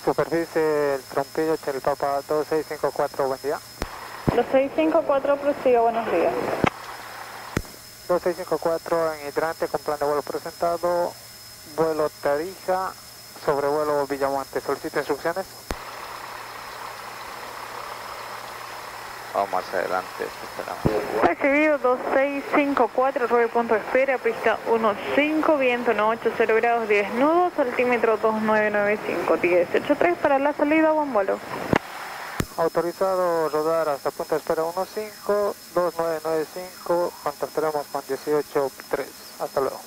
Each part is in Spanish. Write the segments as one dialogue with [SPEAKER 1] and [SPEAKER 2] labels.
[SPEAKER 1] Superficie el Trompillo, Charlie Papa 2654, buen día.
[SPEAKER 2] 2654, prosiga, buenos días.
[SPEAKER 1] 2654 en hidrante con plan de vuelo presentado, vuelo Tarija, sobrevuelo Villamonte. ¿Solicita instrucciones?
[SPEAKER 3] Vamos más adelante, esperamos.
[SPEAKER 2] Recibido 2654, Roy punto de espera, pista 15, viento no 80 grados, 10 nudos, altímetro 2995, 1083 para la salida, buen vuelo.
[SPEAKER 1] Autorizado rodar hasta punto de espera 15, 2995, contactaremos con 183. Hasta luego.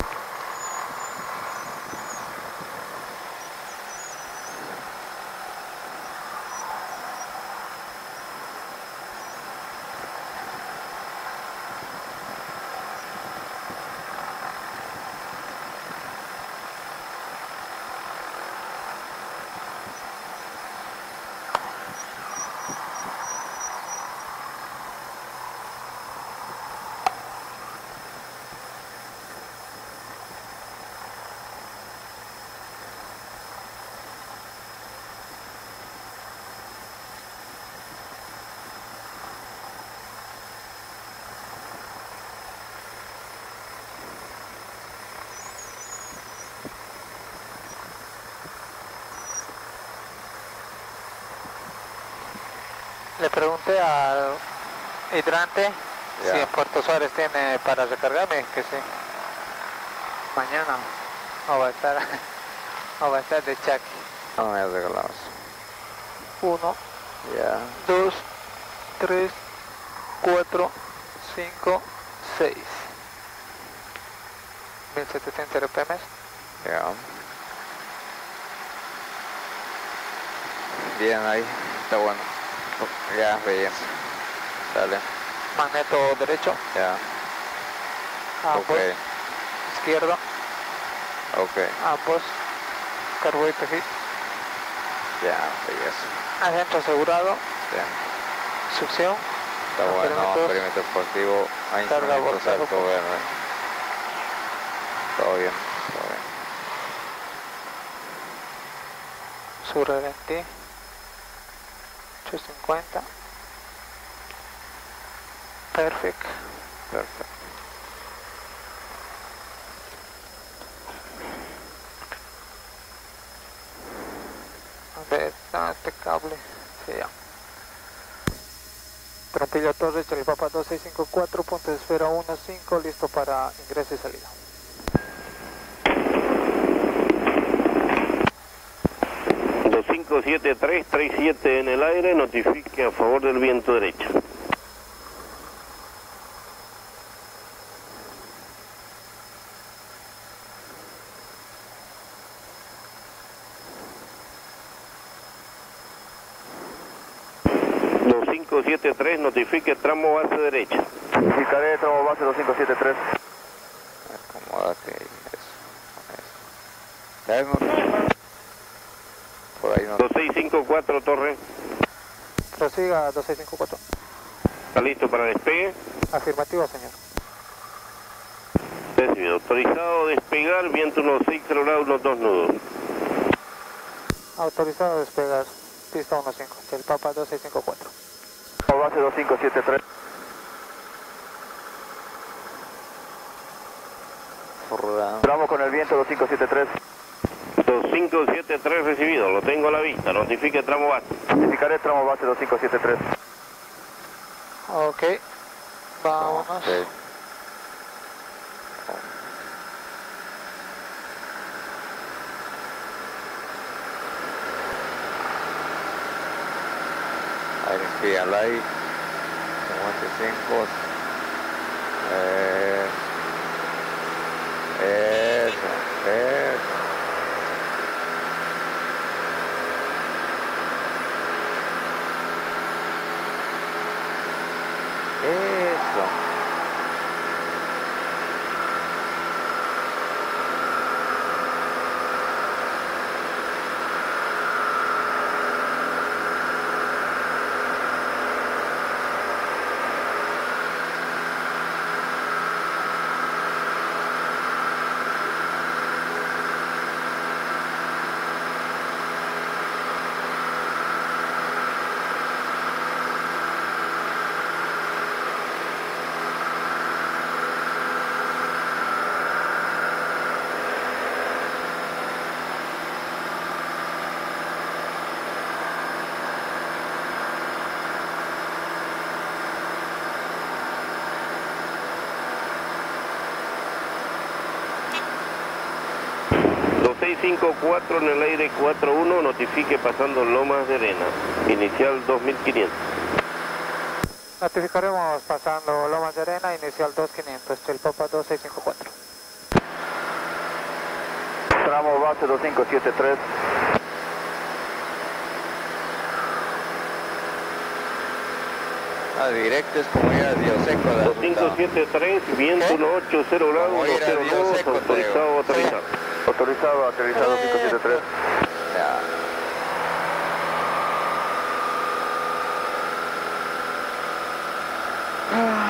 [SPEAKER 1] Le pregunté al hidrante si en Puerto Suárez tiene para recargarme, que sí. Mañana o va a estar de Chucky.
[SPEAKER 3] No me has regalado.
[SPEAKER 1] 1,
[SPEAKER 3] Ya.
[SPEAKER 1] 2, 3, 4, 5, 6. 1700 RPM.
[SPEAKER 3] Ya. Bien ahí, está bueno. Ya, bien. Dale.
[SPEAKER 1] Magneto derecho.
[SPEAKER 3] Ya.
[SPEAKER 1] Ambos.
[SPEAKER 3] Ok.
[SPEAKER 1] Izquierdo.
[SPEAKER 3] Ok.
[SPEAKER 1] Ambos. Cargo y PG.
[SPEAKER 3] Ya, belleza.
[SPEAKER 1] Adentro asegurado.
[SPEAKER 3] Bien.
[SPEAKER 1] Succión.
[SPEAKER 3] Está bueno, perímetro deportivo. Hay
[SPEAKER 1] Carga
[SPEAKER 3] instrumentos
[SPEAKER 1] volcado.
[SPEAKER 3] alto verde. Todo bien, todo bien.
[SPEAKER 1] Sur RT. 850. Perfect.
[SPEAKER 3] Perfecto.
[SPEAKER 1] ¿Dónde está este cable? Sí, ya. Trompillo Torres, Charlie Papa 2654, punto de esfera 15, listo para ingreso y salida.
[SPEAKER 4] Dos 57337 en el aire, notifique a favor del viento derecho. Dos 573, notifique tramo base derecha.
[SPEAKER 5] Notificaré tramo base 2573.
[SPEAKER 3] Acomódate eso. Por ahí no.
[SPEAKER 4] 2654, torre.
[SPEAKER 1] Prosiga 2654.
[SPEAKER 4] ¿Está listo para despegue?
[SPEAKER 1] Afirmativo, señor.
[SPEAKER 4] Recibido. Autorizado a despegar, viento 16 grados, los 2 nudos.
[SPEAKER 1] Autorizado a despegar, pista 15, Charlie Papa 2654.
[SPEAKER 5] Tramo base 2573. Tramo con el viento 2573.
[SPEAKER 4] 2573 recibido, lo tengo a la vista, notifique tramo base.
[SPEAKER 5] Notificaré tramo base 2573.
[SPEAKER 1] Ok. Vámonos.
[SPEAKER 3] Ok. Ahí respira al aire. 55. Eso. Eso.
[SPEAKER 4] 2654 en el aire 41, notifique pasando Lomas de Arena, inicial 2500.
[SPEAKER 1] Notificaremos pasando Lomas de Arena, inicial 2500, el Papa 2654.
[SPEAKER 5] Tramo base 2573.
[SPEAKER 3] Directo es como ir a Dioseco.
[SPEAKER 4] 2573, viento 180 grados,
[SPEAKER 3] Como ir a
[SPEAKER 4] 20
[SPEAKER 3] Dioseco,
[SPEAKER 4] nudos, autorizado a aterrizar.
[SPEAKER 5] Autorizado, aterrizado 2573.
[SPEAKER 3] Ya.
[SPEAKER 1] Ah.